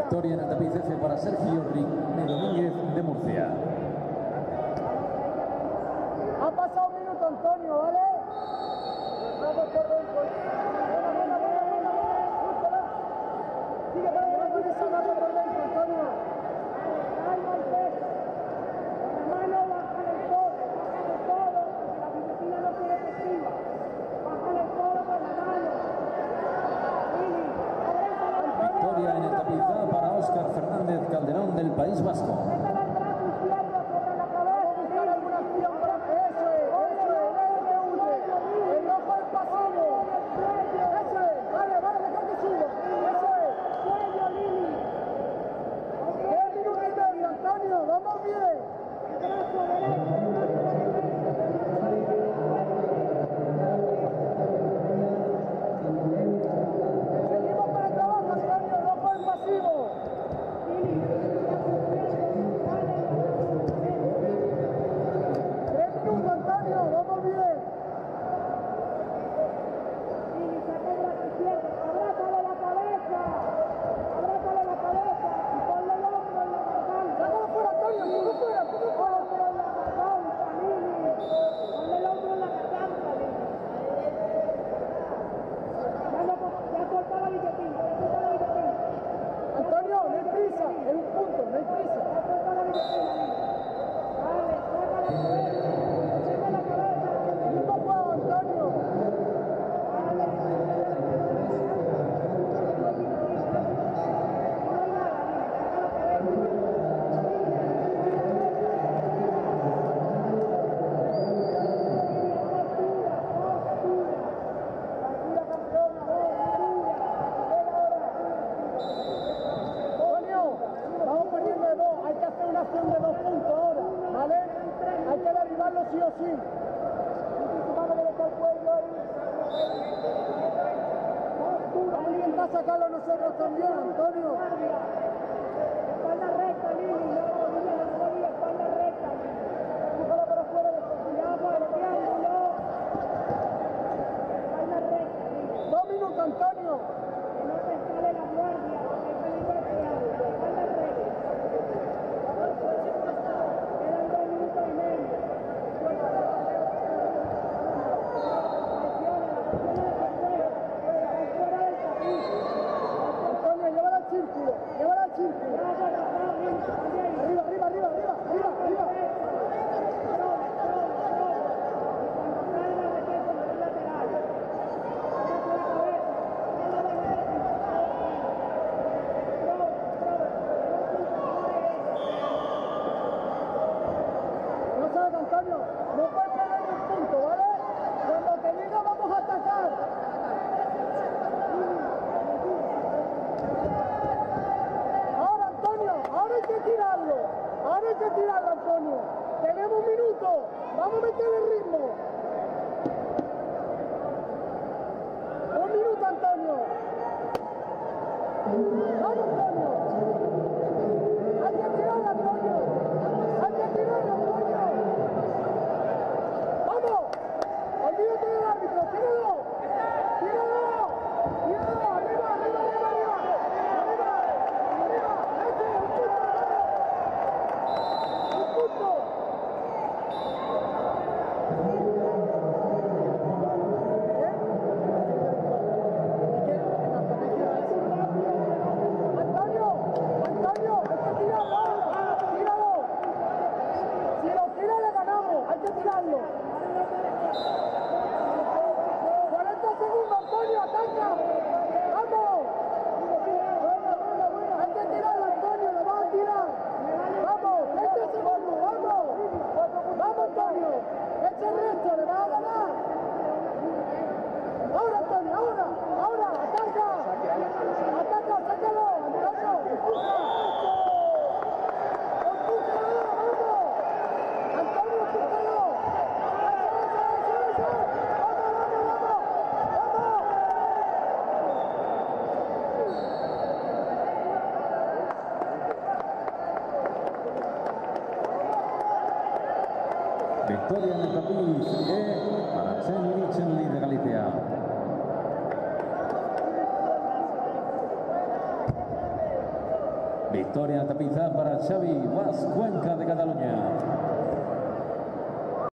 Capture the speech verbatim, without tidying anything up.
Victoria en el tapiz F para Sergio Rigne Domínguez de Murcia. Ha pasado un minuto, Antonio, ¿vale? Vamos por dentro. Buena, buena, buena, buena, buena. Búscala. Sigue para adelante con esa mano por dentro, Antonio. Calma al pecho. Con la mano baja el codo, baja el codo, porque la guillotina no tiene efectiva. Baja el codo con la mano. Lili, abraza la mano. Victoria en el tapiz A para Óscar Fernández Calderón del País Vasco. Métela el brazo izquierdo sobre la cabeza. Buscar alguna acción para eso es, eso es, déjate huye. El ojo es pasivo. Eso es, vale, vale, deja que suba. Eso es. Cuello, Lili. Diez minutos y medio, Antonio, vamos bien. Brazo derecho. Seguimos para el trabajo, Antonio, el ojo es pasivo. Tres minutos, Antonio, vamos bien. Lili, saca el brazo izquierdo, abrázale la cabeza, abrázale la cabeza y ponle el hombro en la garganta. Sácalo fuera, Antonio, ponlo fuera, ponlo fuera. Hombro en la garganta, Lili, ponle el hombro en la garganta, Lili. Ya no, ya corta la guillotina, ya corta la guillotina. Antonio, no hay prisa, es un punto, no hay prisa. Ya corta la guillotina, Lili. Vale, saca la cabeza, saca la cabeza. Seguimos juego, Antonio. Vale. No hay nada, Lili, saca la cabeza. Vamos poniendo de dos, hay que hacer una acción de dos puntos ahora, ¿vale? Hay que derribarlo sí o sí. Vamos a intentar sacarlo nosotros también, Antonio. Espalda recta, Lili, no rodillas, no rodillas, espalda recta. Búscala para afuera, cuidado con el triángulo. Espalda recta, Lili. Dos minutos, Antonio. Que no te sale la guardia, porque hay peligro de triángulo. Espalda recta. Quedan dos minutos y medio. Presiona, la presiona de tercero. Está fuera del tapiz. Antonio, llévala al círculo, llévala al círculo. Arriba, arriba, arriba, arriba, arriba, arriba. No sabes, Antonio, no puedes perder un punto, ¿vale? Cuando te diga vamos a atacar. Ahora, Antonio, ahora hay que tirarlo. Ahora hay que tirarlo, Antonio. Tenemos un minuto. Vamos a meter el ritmo. Un minuto, Antonio. Vamos, Antonio. Hay que tirarlo, Antonio. Hay que tirarlo, Antonio. Vamos. Olvídate del árbitro. Tíralo. Tíralo. Tíralo. Arriba, arriba, arriba, arriba. Arriba. Arriba. Ese, un punto, Antonio. Un punto. Antonio, Antonio, hay que tirarlo, tíralo. Si lo tira le ganamos, hay que tirarlo. cuarenta segundos, Antonio, ataca. Vamos. Buena, buena, buena. Hay que tirarlo, Antonio, lo vas a tirar. Vamos, treinta segundos, vamos. Vamos, Antonio. Echa el resto, le vas a ganar. Ahora, Antonio, ahora, ahora, ataca. Ataca, sácalo, Antonio, empuja. Empújalo, vamos. Antonio, empújalo. Eso, eso, eso, eso. Vamos, vamos, vamos. Vamos. Victoria en el tapiz E para Chen Lichenli de Galicia. Victoria tapizada para Xavi Guas, Cuenca de Cataluña.